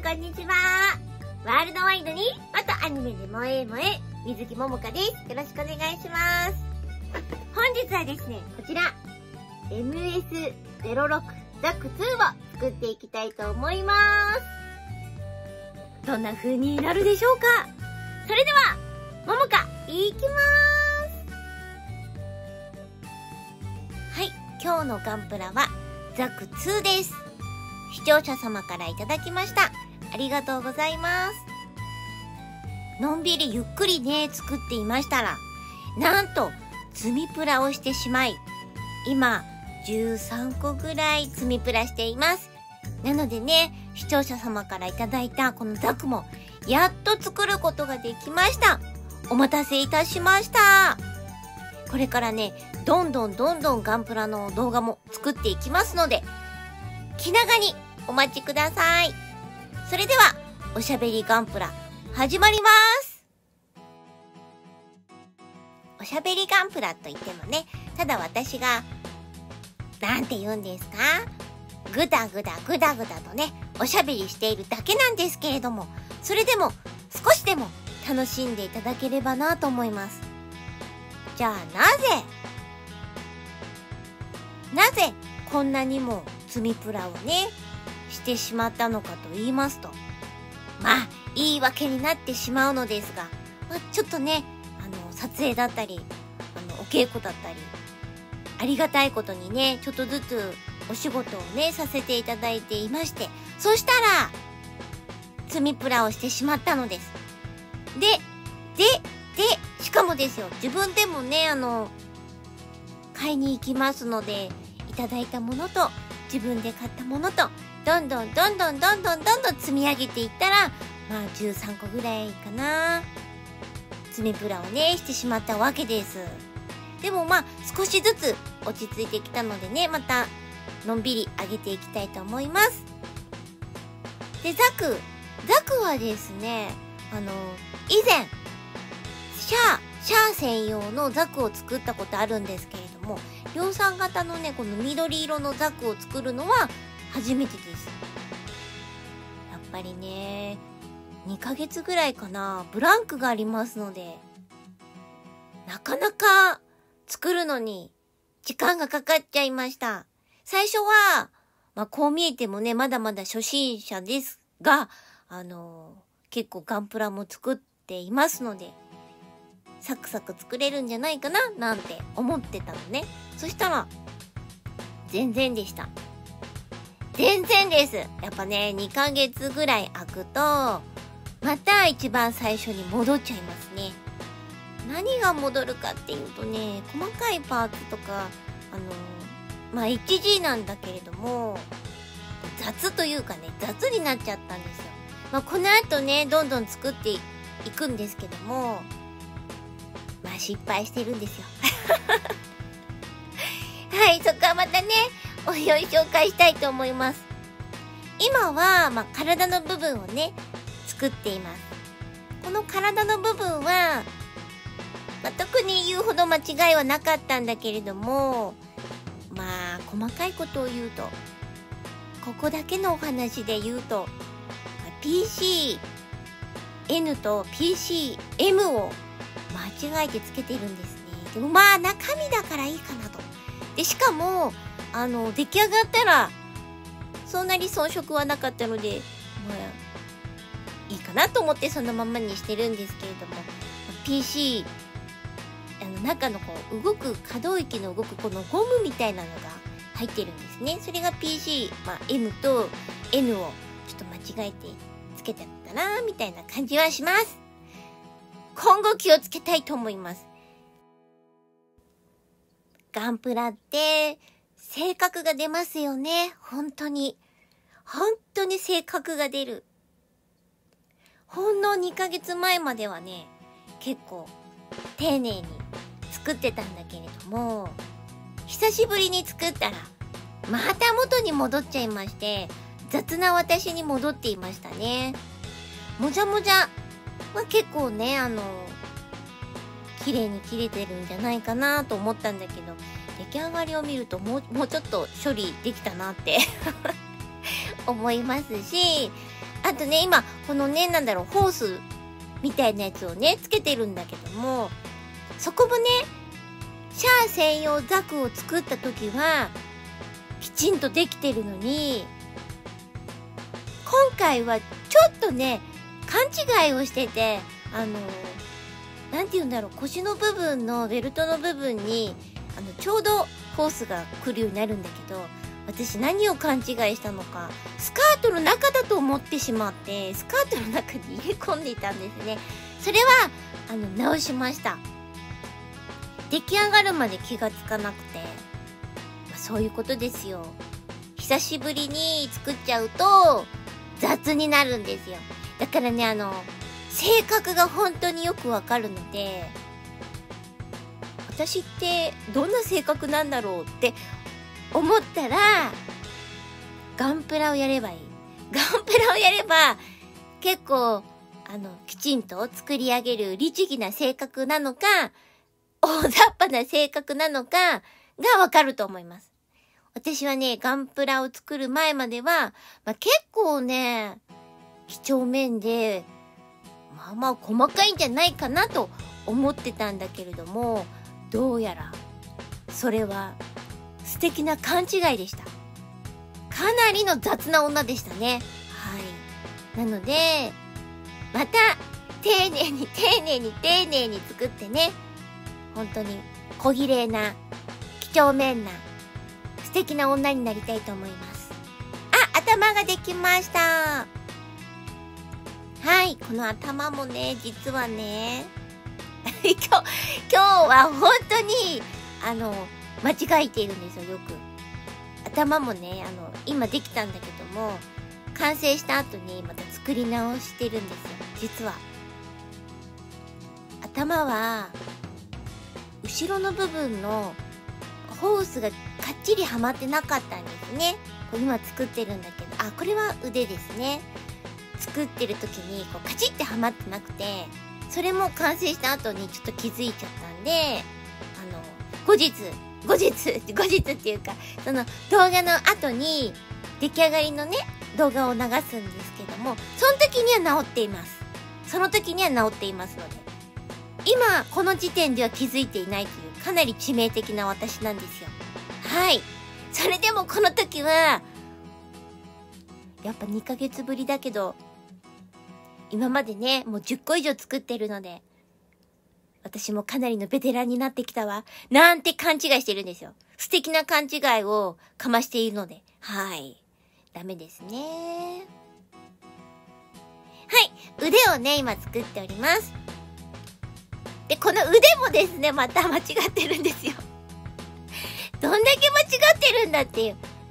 こんにちは。ワールドワイドに元アニメで萌え萌え、水木ももかです。よろしくお願いします。本日はですね、こちら MS06 ザク2を作っていきたいと思います。どんな風になるでしょうか。それではももかいきます。はい、今日のガンプラはザク2です。視聴者様からいただきました。ありがとうございます。のんびりゆっくりね作っていましたら、なんと積みプラをしてしまい、今13個ぐらい積みプラしています。なのでね、視聴者様からいただいたこのザクもやっと作ることができました。お待たせいたしました。これからね、どんどんガンプラの動画も作っていきますので、気長にお待ちください。それではおしゃべりガンプラ始まります。おしゃべりガンプラと言ってもね、ただ私がなんて言うんですか、ぐだぐだとねおしゃべりしているだけなんですけれども、それでも少しでも楽しんでいただければなと思います。じゃあなぜこんなにも積みプラをねしてしまったのかと言いますと、まあ言い訳になってしまうのですが、ちょっとね撮影だったりお稽古だったり、ありがたいことにねちょっとずつお仕事をねさせていただいていまして、そしたら積みプラをしてしまったのです。でしかもですよ、自分でもね買いに行きますので、いただいたものと自分で買ったものとどんどん積み上げていったら、まあ13個ぐらいかな、積みプラをねしてしまったわけです。でもまあ少しずつ落ち着いてきたのでね、またのんびり上げていきたいと思います。でザクはですね、以前シャア専用のザクを作ったことあるんですけれども、量産型のねこの緑色のザクを作るのは初めてです。やっぱりね2ヶ月ぐらいかな、ブランクがありますので、なかなか作るのに時間がかかっちゃいました。最初はこう見えてもねまだまだ初心者ですが、結構ガンプラも作っていますので、サクサク作れるんじゃないかななんて思ってたのね。そしたら全然でした。全然です。やっぱね2ヶ月ぐらい空くとまた一番最初に戻っちゃいますね。何が戻るかっていうとね、細かいパーツとかHG なんだけれども雑というかね、雑になっちゃったんですよ。この後ねどんどん作っていくんですけども、失敗してるんですよはい、そこはまたねおいおい紹介したいと思います。今は体の部分をね作っています。この体の部分は、特に言うほど間違いはなかったんだけれども、細かいことを言うと、ここだけのお話で言うと、PCN と PCM を間違えてつけてるんですね。でも中身だからいいかなと。でしかも出来上がったらそんなに遜色はなかったので、いいかなと思ってそのままにしてるんですけれども、 PC 中の動く可動域の動くこのゴムみたいなのが入ってるんですね。それが PC、M と N をちょっと間違えてつけちゃったなみたいな感じはします。今後気をつけたいと思います。ガンプラって性格が出ますよね。本当に性格が出る。ほんの2ヶ月前まではね結構丁寧に作ってたんだけれども、久しぶりに作ったらまた元に戻っちゃいまして、雑な私に戻っていましたね。もじゃもじゃ結構ね綺麗に切れてるんじゃないかなと思ったんだけど、出来上がりを見るともうちょっと処理できたなって思いますし、 あとね、今、このね、なんだろう、ホースみたいなやつをね、つけてるんだけども、そこもね、シャア専用ザクを作った時は、きちんとできてるのに、今回はちょっとね、勘違いをしてて、なんて言うんだろう、腰の部分のベルトの部分に、ちょうどホースが来るようになるんだけど、私何を勘違いしたのか、スカートの中だと思ってしまって、スカートの中に入れ込んでいたんですね。それは、直しました。出来上がるまで気がつかなくて、そういうことですよ。久しぶりに作っちゃうと、雑になるんですよ。だからね、性格が本当によくわかるので、私ってどんな性格なんだろうって思ったら、ガンプラをやればいい。ガンプラをやれば、結構、きちんと作り上げる律儀な性格なのか、大雑把な性格なのかがわかると思います。私はね、ガンプラを作る前までは、結構ね、几帳面で、まあ細かいんじゃないかなと思ってたんだけれども、どうやら、それは素敵な勘違いでした。かなりの雑な女でしたね。はい。なので、また、丁寧に作ってね、本当に小綺麗な、几帳面な、素敵な女になりたいと思います。あ、頭ができました。はい、この頭もね、実はね、今日は本当に、間違えているんですよ、よく。頭もね、今できたんだけども、完成した後にまた作り直してるんですよ、実は。頭は、後ろの部分のホースがかっちりはまってなかったんですね。今作ってるんだけど、これは腕ですね。作ってる時にカチッてはまってなくて、それも完成した後にちょっと気づいちゃったんで、後日っていうか、その動画の後に出来上がりのね、動画を流すんですけども、その時には治っています。その時には治っていますので、今この時点では気づいていないというかなり致命的な私なんですよ。はい。それでもこの時は、やっぱ2ヶ月ぶりだけど、今までね、もう10個以上作ってるので、私もかなりのベテランになってきたわ。なんて勘違いしてるんですよ。素敵な勘違いをかましているので。はい。ダメですね。はい。腕をね、今作っております。で、この腕もですね、また間違ってるんですよ。どんだけ間違ってるんだっていう。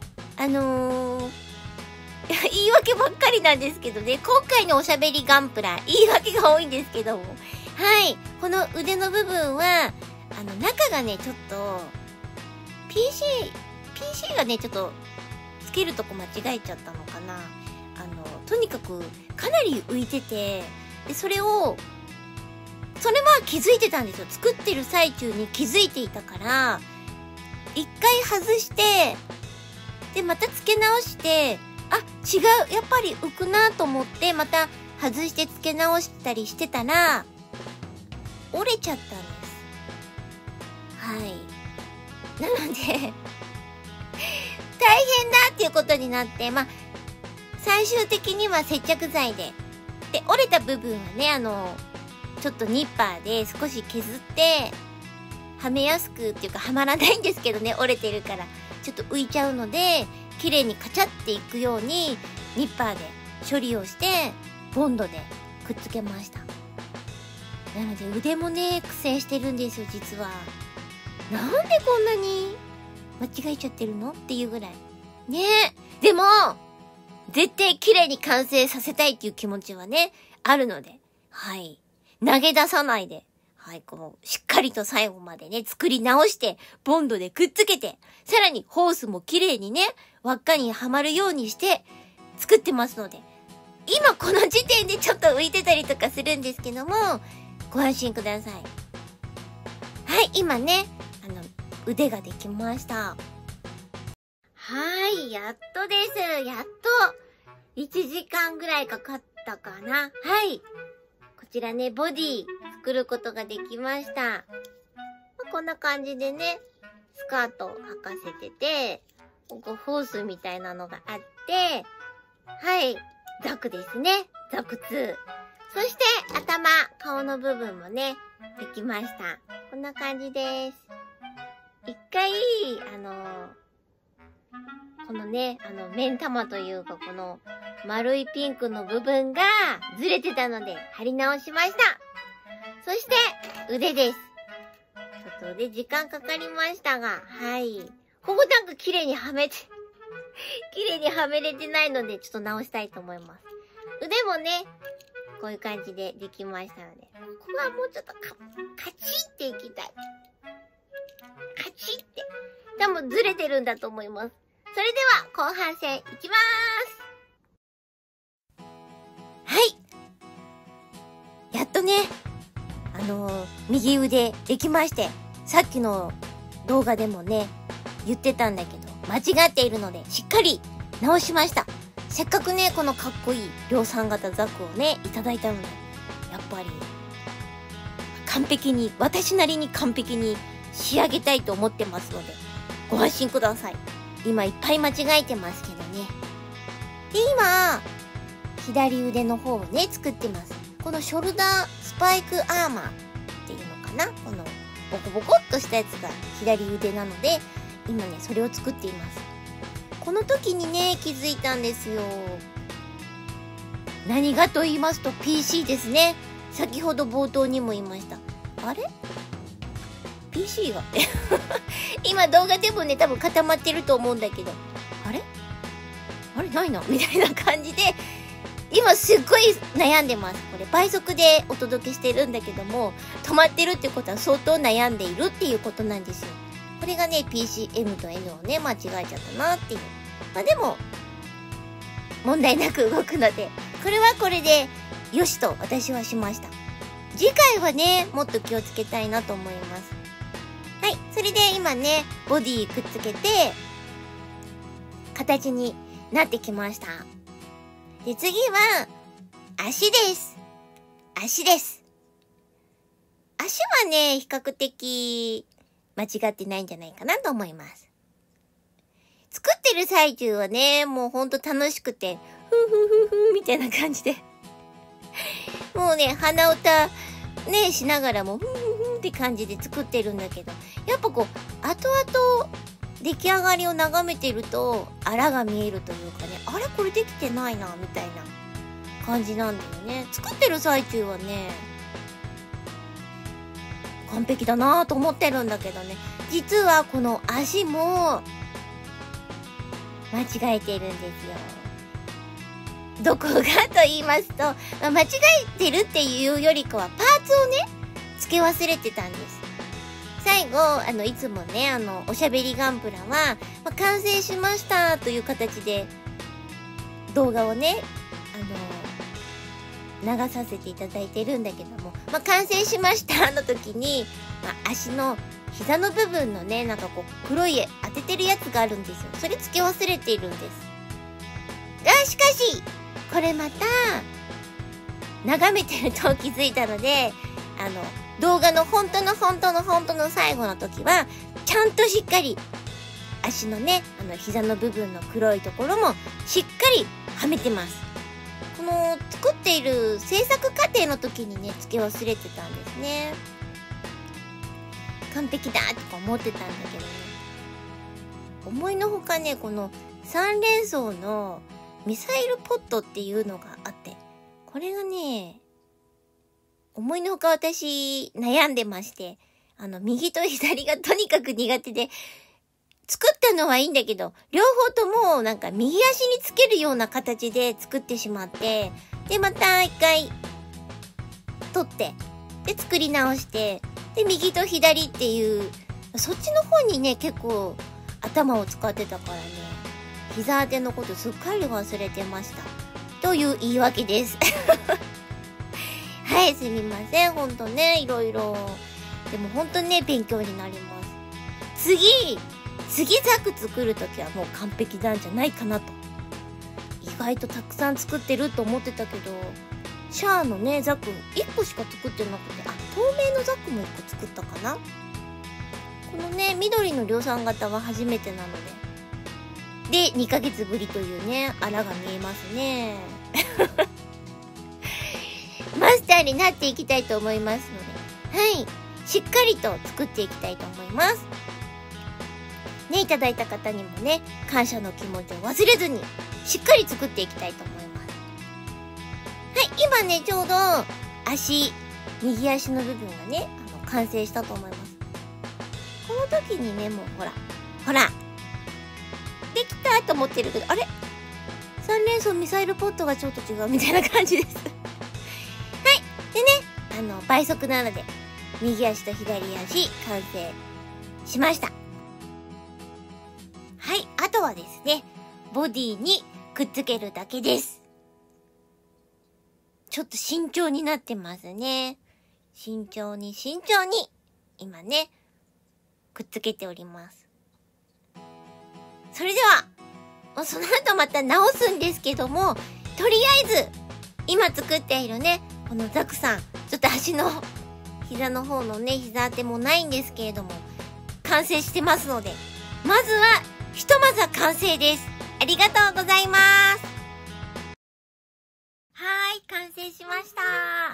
言い訳ばっかりなんですけどね、今回のおしゃべりガンプラ、言い訳が多いんですけども。はい。この腕の部分は、中がね、ちょっと、PC がね、ちょっと、つけるとこ間違えちゃったのかな。とにかく、かなり浮いてて、で、それは気づいてたんですよ。作ってる最中に気づいていたから、一回外して、で、また付け直して、違う、やっぱり浮くなと思って、また外して付け直したりしてたら、折れちゃったんです。はい。なので、大変だっていうことになって、最終的には接着剤で、で、折れた部分はね、ちょっとニッパーで少し削って、はめやすくっていうかはまらないんですけどね、折れてるから、ちょっと浮いちゃうので、綺麗にカチャっていくようにニッパーで処理をしてボンドでくっつけました。なので腕もね苦戦してるんですよ、実は。なんでこんなに間違えちゃってるのっていうぐらいね。でも絶対綺麗に完成させたいっていう気持ちはねあるので、はい、投げ出さないで、はい、しっかりと最後までね、作り直して、ボンドでくっつけて、さらにホースも綺麗にね、輪っかにはまるようにして、作ってますので、今この時点でちょっと浮いてたりとかするんですけども、ご安心ください。はい、今ね、腕ができました。はい、やっとです。やっと。 1時間ぐらいかかったかな。はい。こちらね、ボディ作ることができました。こんな感じでね、スカートを履かせてて、ここホースみたいなのがあって、はい、ザクですね。ザク2。そして頭、顔の部分もね、できました。こんな感じです。一回、このね、目ん玉というかこの丸いピンクの部分がずれてたので貼り直しました。そして腕です。ちょっと腕時間かかりましたが、はい。ここなんか綺麗にはめれてないのでちょっと直したいと思います。腕もね、こういう感じでできましたので、ここはもうちょっとカチッっていきたい。カチッって。多分ずれてるんだと思います。それでは後半戦いきまーす。はい。やっとね、右腕できまして、さっきの動画でもね、言ってたんだけど、間違っているので、しっかり直しました。せっかくね、このかっこいい量産型ザクをね、いただいたので、やっぱり、完璧に、私なりに完璧に仕上げたいと思ってますので、ご安心ください。今いっぱい間違えてますけどね。で、今、左腕の方をね、作ってます。このショルダースパイクアーマーっていうのかな？この、ボコボコっとしたやつが左腕なので、今ね、それを作っています。この時にね、気づいたんですよ。何がと言いますと PC ですね。先ほど冒頭にも言いました。あれ？ PC が今動画でもね、多分固まってると思うんだけど、あれないなみたいな感じで、今すっごい悩んでます。これ倍速でお届けしてるんだけども、止まってるってことは相当悩んでいるっていうことなんですよ。これがね、PCM と N をね、間違えちゃったなっていう。まあでも、問題なく動くので、これはこれで、よしと私はしました。次回はね、もっと気をつけたいなと思います。はい。それで今ね、ボディくっつけて、形になってきました。で、次は、足です。足です。足はね、比較的、間違ってないんじゃないかなと思います。作ってる最中はね、もうほんと楽しくて、ふふふふみたいな感じで。もうね、鼻歌ね、しながらも、ふふふって感じで作ってるんだけど、やっぱこう、後々、出来上がりを眺めてると、あらが見えるというかね、あれこれできてないな、みたいな感じなんだよね。作ってる最中はね、完璧だなぁと思ってるんだけどね、実はこの足も、間違えてるんですよ。どこがと言いますと、間違えてるっていうよりかは、パーツをね、付け忘れてたんです。最後、いつもね、おしゃべりガンプラは、完成しましたという形で、動画をね、流させていただいてるんだけども、完成しましたの時に、足の膝の部分のね、なんかこう、黒い当ててるやつがあるんですよ。それ付け忘れているんです。しかし、これまた、眺めてると気づいたので、動画の本当の最後の時は、ちゃんとしっかり、足のね、膝の部分の黒いところも、しっかりはめてます。この、作っている制作過程の時にね、付け忘れてたんですね。完璧だとか思ってたんだけどね。思いのほかね、この3連装のミサイルポットっていうのがあって、これがね、思いのほか私悩んでまして、右と左がとにかく苦手で、作ったのはいいんだけど、両方ともなんか右足につけるような形で作ってしまって、で、また一回取って、で、作り直して、で、右と左っていう、そっちの方にね、結構頭を使ってたからね、膝当てのことすっかり忘れてました。という言い訳です。はい、すみません。ほんとね、いろいろ。でもほんとね、勉強になります。次ザク作るときはもう完璧なんじゃないかなと。意外とたくさん作ってると思ってたけど、シャアのね、ザック1個しか作ってなくて、透明のザックも1個作ったかな。このね、緑の量産型は初めてなので。で、2ヶ月ぶりというね、あらが見えますね。マスターになっていきたいと思いますので、はい。しっかりと作っていきたいと思います。ね、いただいた方にもね、感謝の気持ちを忘れずに、しっかり作っていきたいと思います。はい、今ね、ちょうど、右足の部分がね、完成したと思います。この時にね、もうほら、できたと思ってるけど、あれ ?3 連装ミサイルポットがちょっと違うみたいな感じです。はい。でね、倍速なので、右足と左足、完成しました。はい、あとはですね、ボディにくっつけるだけです。ちょっと慎重になってますね。慎重に、今ね、くっつけております。それでは、その後また直すんですけども、とりあえず、今作っているね、このザクさん、ちょっと足の、膝の方のね、膝当てもないんですけれども、完成してますので、まずは、ひとまずは完成です。ありがとうございます。はい、完成しました。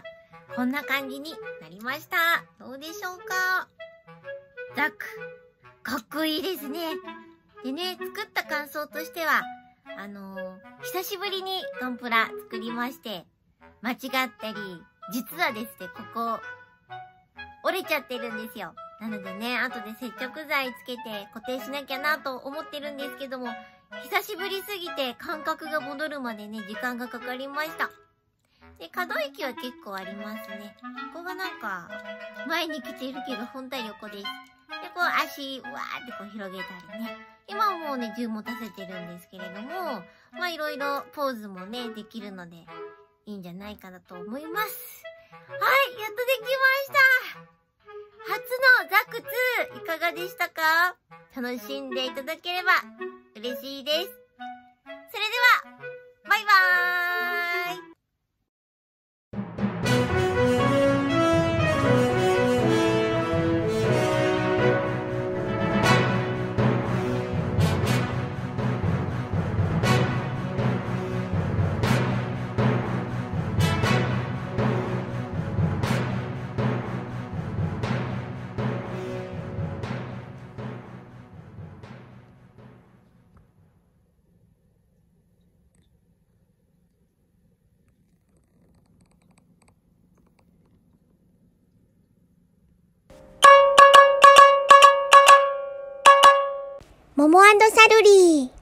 こんな感じになりました。どうでしょうか。ザク、かっこいいですね。でね、作った感想としては、久しぶりにガンプラ作りまして、間違ったり、実はですね、ここ、折れちゃってるんですよ。なのでね、後で接着剤つけて固定しなきゃなと思ってるんですけども、久しぶりすぎて感覚が戻るまでね、時間がかかりました。で、可動域は結構ありますね。ここがなんか、前に来ているけど本体横です。で、こう足、わーってこう広げたりね。今はもうね、銃持たせてるんですけれども、まあいろいろポーズもね、できるので、いいんじゃないかなと思います。はい、やっとできました。初のザク2いかがでしたか？楽しんでいただければ嬉しいです。それでは、バイバーイ。モモ&サルリー。